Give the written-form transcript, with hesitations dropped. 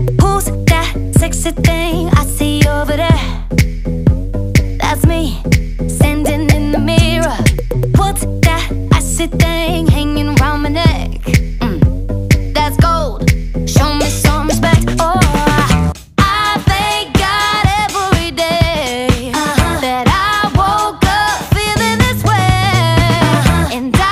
Who's that sexy thing I see over there? That's me.